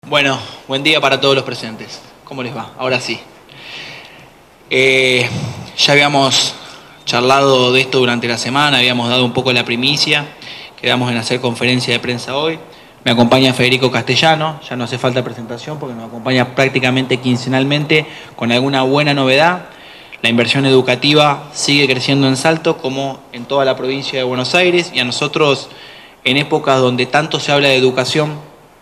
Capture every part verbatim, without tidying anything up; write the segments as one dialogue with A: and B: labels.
A: Bueno, buen día para todos los presentes. ¿Cómo les va? Ahora sí. Eh, ya habíamos charlado de esto durante la semana, habíamos dado un poco la primicia, quedamos en hacer conferencia de prensa hoy. Me acompaña Federico Castellano, ya no hace falta presentación porque nos acompaña prácticamente quincenalmente con alguna buena novedad. La inversión educativa sigue creciendo en Salto como en toda la provincia de Buenos Aires, y a nosotros, en épocas donde tanto se habla de educación,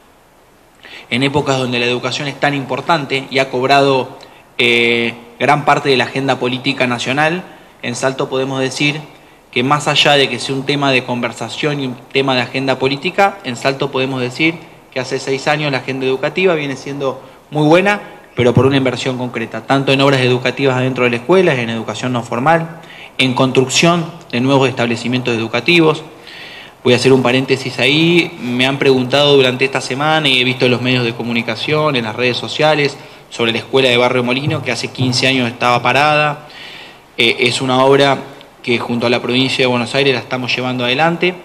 A: en épocas donde la educación es tan importante y ha cobrado eh, gran parte de la agenda política nacional, en Salto podemos decir que más allá de que sea un tema de conversación y un tema de agenda política, en Salto podemos decir que hace seis años la agenda educativa viene siendo muy buena, pero por una inversión concreta, tanto en obras educativas adentro de la escuela, en educación no formal, en construcción de nuevos establecimientos educativos. Voy a hacer un paréntesis ahí. Me han preguntado durante esta semana y he visto en los medios de comunicación, en las redes sociales, sobre la escuela de Barrio Molino, que hace quince años estaba parada. Eh, es una obra que junto a la provincia de Buenos Aires la estamos llevando adelante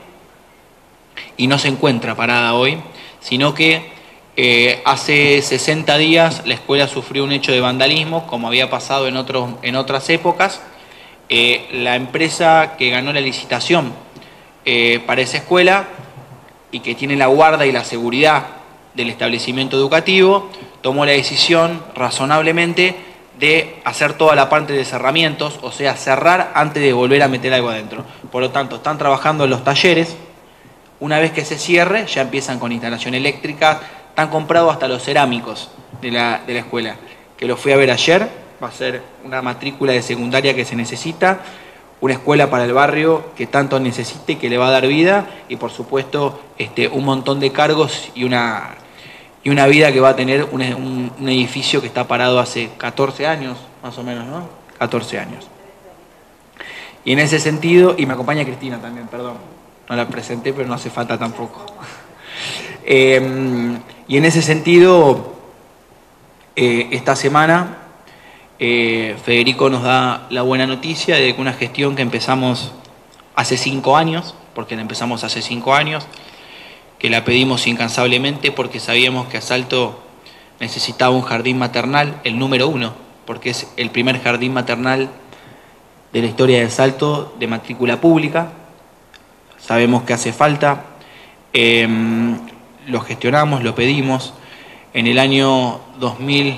A: y no se encuentra parada hoy, sino que eh, hace sesenta días la escuela sufrió un hecho de vandalismo, como había pasado en, otros, en otras épocas. Eh, la empresa que ganó la licitación Eh, para esa escuela y que tiene la guarda y la seguridad del establecimiento educativo, tomó la decisión razonablemente de hacer toda la parte de cerramientos, o sea, cerrar antes de volver a meter algo adentro. Por lo tanto, están trabajando en los talleres. Una vez que se cierre, ya empiezan con instalación eléctrica. Están comprados hasta los cerámicos de la, de la escuela, que lo fui a ver ayer. Va a ser una matrícula de secundaria que se necesita, una escuela para el barrio que tanto necesite y que le va a dar vida, y por supuesto este, un montón de cargos y una, y una vida que va a tener un, un, un edificio que está parado hace catorce años, más o menos, ¿no? catorce años. Y en ese sentido, y me acompaña Cristina también, perdón, no la presenté, pero no hace falta tampoco. Eh, y en ese sentido, eh, esta semana Eh, Federico nos da la buena noticia de que una gestión que empezamos hace cinco años, porque la empezamos hace cinco años, que la pedimos incansablemente porque sabíamos que Salto necesitaba un jardín maternal, el número uno, porque es el primer jardín maternal de la historia de Salto de matrícula pública. Sabemos que hace falta, eh, lo gestionamos, lo pedimos. En el año dos mil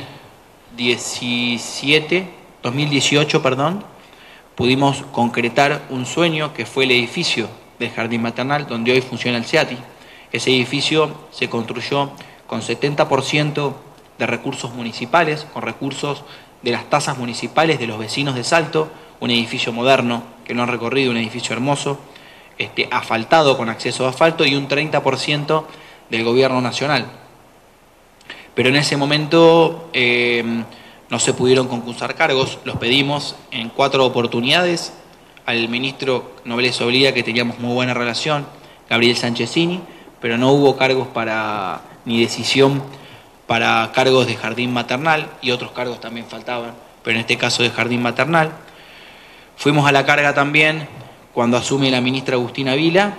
A: diecisiete, dos mil dieciocho, perdón, pudimos concretar un sueño que fue el edificio del jardín maternal, donde hoy funciona el SEATI. Ese edificio se construyó con setenta por ciento de recursos municipales, con recursos de las tasas municipales de los vecinos de Salto, un edificio moderno que lo han recorrido, un edificio hermoso, este, asfaltado con acceso a asfalto, y un treinta por ciento del gobierno nacional. Pero en ese momento eh, no se pudieron concursar cargos, los pedimos en cuatro oportunidades al ministro Nobleza Obliga, que teníamos muy buena relación, Gabriel Sanchezini, pero no hubo cargos para, ni decisión para cargos de jardín maternal, y otros cargos también faltaban, pero en este caso de jardín maternal. Fuimos a la carga también cuando asume la ministra Agustina Vila,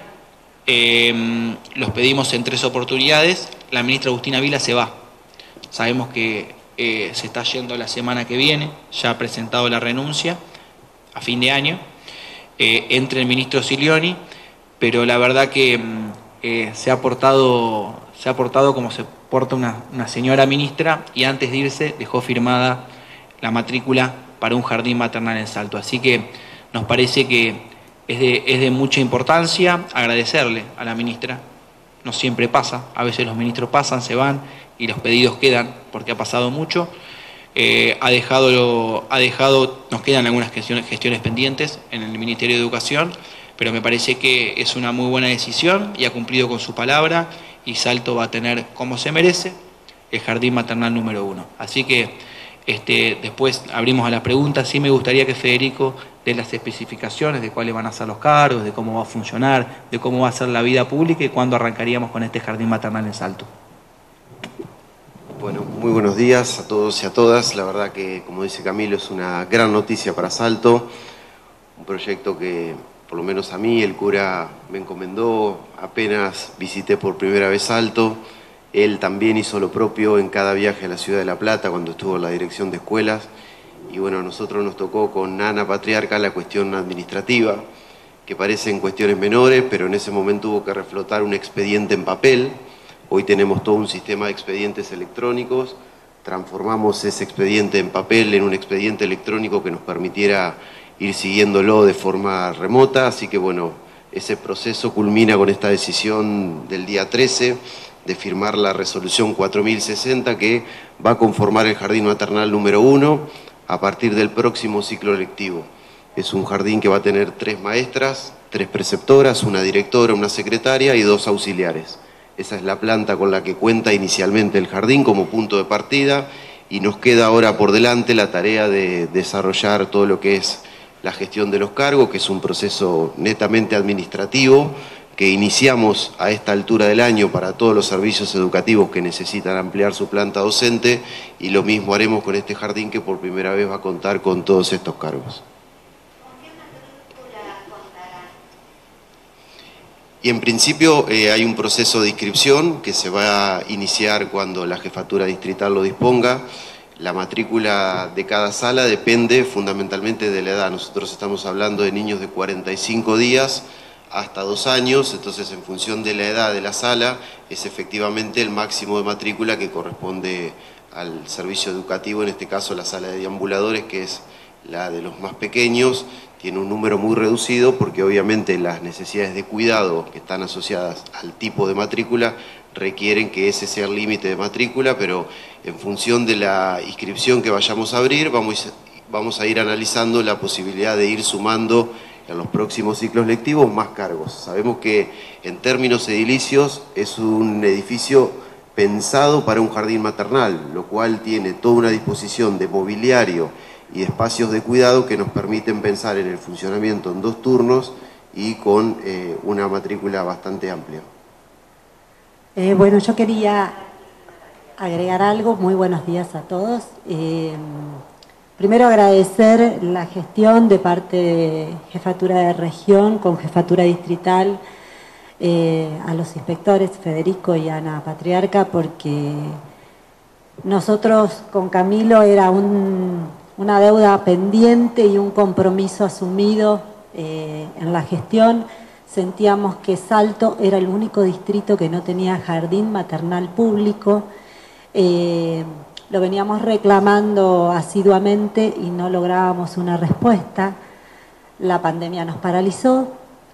A: eh, los pedimos en tres oportunidades, la ministra Agustina Vila se va. Sabemos que eh, se está yendo la semana que viene, ya ha presentado la renuncia a fin de año, eh, entre el ministro Silioni, pero la verdad que eh, se, ha portado, se ha portado como se porta una, una señora ministra, y antes de irse dejó firmada la matrícula para un jardín maternal en Salto. Así que nos parece que es de, es de mucha importancia agradecerle a la ministra. No siempre pasa, a veces los ministros pasan, se van y los pedidos quedan, porque ha pasado mucho. Eh, ha dejado, ha dejado, nos quedan algunas gestiones, gestiones pendientes en el Ministerio de Educación, pero me parece que es una muy buena decisión y ha cumplido con su palabra, y Salto va a tener, como se merece, el jardín maternal número uno. Así que este, después abrimos a las preguntas. Sí me gustaría que Federico dé las especificaciones de cuáles van a ser los cargos, de cómo va a funcionar, de cómo va a ser la vida pública y cuándo arrancaríamos con este jardín maternal en Salto.
B: Bueno, muy buenos días a todos y a todas. La verdad que, como dice Camilo, es una gran noticia para Salto. Un proyecto que, por lo menos a mí, el cura me encomendó apenas visité por primera vez Salto, Él también hizo lo propio en cada viaje a la ciudad de La Plata cuando estuvo en la dirección de escuelas. Y bueno, a nosotros nos tocó con Ana Patriarca la cuestión administrativa, que parecen cuestiones menores, pero en ese momento hubo que reflotar un expediente en papel. Hoy tenemos todo un sistema de expedientes electrónicos. Transformamos ese expediente en papel en un expediente electrónico que nos permitiera ir siguiéndolo de forma remota. Así que bueno, ese proceso culmina con esta decisión del día trece de firmar la resolución cuatro mil sesenta que va a conformar el jardín maternal número uno a partir del próximo ciclo lectivo. Es un jardín que va a tener tres maestras, tres preceptoras, una directora, una secretaria y dos auxiliares. Esa es la planta con la que cuenta inicialmente el jardín como punto de partida, y nos queda ahora por delante la tarea de desarrollar todo lo que es la gestión de los cargos, que es un proceso netamente administrativo que iniciamos a esta altura del año para todos los servicios educativos que necesitan ampliar su planta docente, y lo mismo haremos con este jardín que por primera vez va a contar con todos estos cargos. Y en principio eh, hay un proceso de inscripción que se va a iniciar cuando la jefatura distrital lo disponga. La matrícula de cada sala depende fundamentalmente de la edad. Nosotros estamos hablando de niños de cuarenta y cinco días hasta dos años, entonces en función de la edad de la sala es efectivamente el máximo de matrícula que corresponde al servicio educativo, en este caso la sala de deambuladores, que es la de los más pequeños. Tiene un número muy reducido porque obviamente las necesidades de cuidado que están asociadas al tipo de matrícula requieren que ese sea el límite de matrícula, pero en función de la inscripción que vayamos a abrir vamos, vamos a ir analizando la posibilidad de ir sumando en los próximos ciclos lectivos más cargos. Sabemos que en términos edilicios es un edificio pensado para un jardín maternal, lo cual tiene toda una disposición de mobiliario y espacios de cuidado que nos permiten pensar en el funcionamiento en dos turnos y con eh, una matrícula bastante amplia.
C: Eh, bueno, yo quería agregar algo. Muy buenos días a todos. Eh, primero agradecer la gestión de parte de Jefatura de Región con Jefatura Distrital, eh, a los inspectores Federico y Ana Patriarca, porque nosotros con Camilo era un... una deuda pendiente y un compromiso asumido eh, en la gestión. Sentíamos que Salto era el único distrito que no tenía jardín maternal público. Eh, lo veníamos reclamando asiduamente y no lográbamos una respuesta. La pandemia nos paralizó,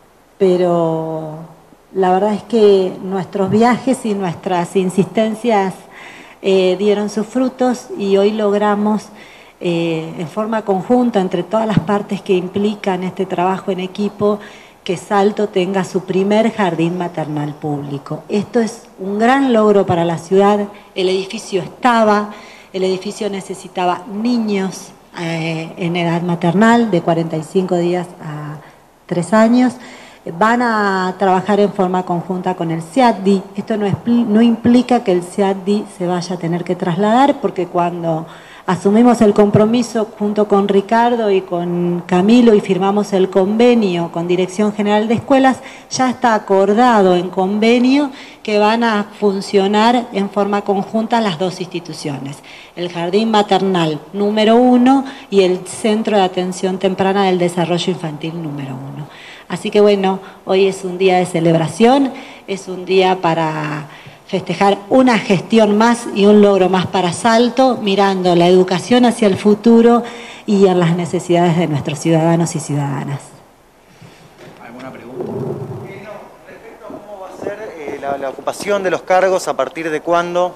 C: pero la verdad es que nuestros viajes y nuestras insistencias eh, dieron sus frutos, y hoy logramos Eh, en forma conjunta entre todas las partes que implican este trabajo en equipo, que Salto tenga su primer jardín maternal público. Esto es un gran logro para la ciudad. El edificio estaba, el edificio necesitaba niños eh, en edad maternal de cuarenta y cinco días a tres años. Van a trabajar en forma conjunta con el C I A D I. Esto no, no implica que el C I A D I se vaya a tener que trasladar, porque cuando asumimos el compromiso junto con Ricardo y con Camilo y firmamos el convenio con Dirección General de Escuelas, ya está acordado en convenio que van a funcionar en forma conjunta las dos instituciones, el Jardín Maternal número uno y el Centro de Atención Temprana del Desarrollo Infantil número uno. Así que bueno, hoy es un día de celebración, es un día para festejar una gestión más y un logro más para Salto, mirando la educación hacia el futuro y en las necesidades de nuestros ciudadanos y ciudadanas.
A: ¿Alguna pregunta?
D: Eh, no, respecto a cómo va a ser eh, la, la ocupación de los cargos, ¿a partir de cuándo?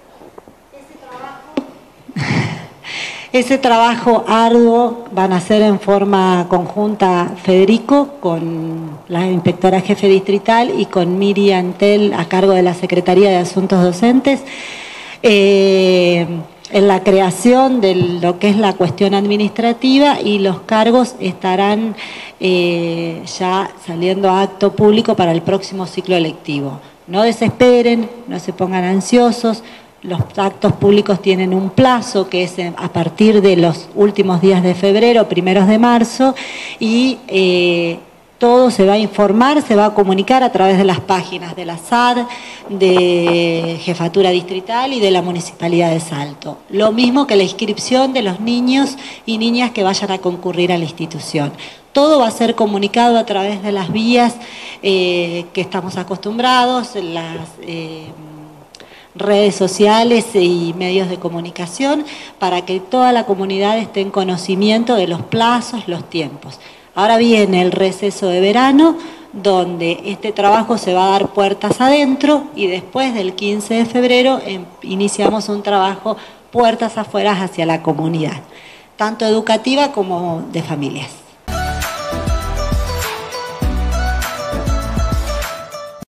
C: Ese trabajo arduo van a hacer en forma conjunta Federico con la inspectora jefe distrital y con Miriam Tel a cargo de la Secretaría de Asuntos Docentes, eh, en la creación de lo que es la cuestión administrativa, y los cargos estarán eh, ya saliendo a acto público para el próximo ciclo lectivo. No desesperen, no se pongan ansiosos. Los actos públicos tienen un plazo que es a partir de los últimos días de febrero, primeros de marzo, y eh, Todo se va a informar, se va a comunicar a través de las páginas de la S A D, de Jefatura Distrital y de la Municipalidad de Salto. Lo mismo que la inscripción de los niños y niñas que vayan a concurrir a la institución. Todo va a ser comunicado a través de las vías eh, que estamos acostumbrados, las eh, redes sociales y medios de comunicación, para que toda la comunidad esté en conocimiento de los plazos, los tiempos. Ahora viene el receso de verano, donde este trabajo se va a dar puertas adentro, y después del quince de febrero em, iniciamos un trabajo puertas afuera hacia la comunidad, tanto educativa como de familias.